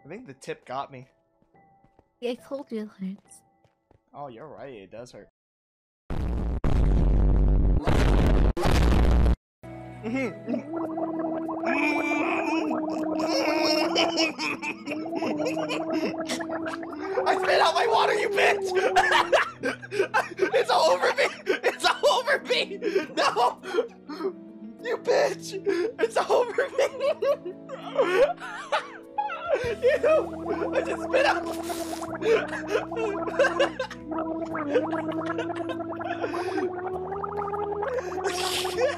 I think the tip got me. Yeah, I told you it hurts. Oh, you're right. It does hurt. I spit out my water, you bitch! It's all over me! It's all over me! No! You bitch! It's all over me! Ew! I just spit out!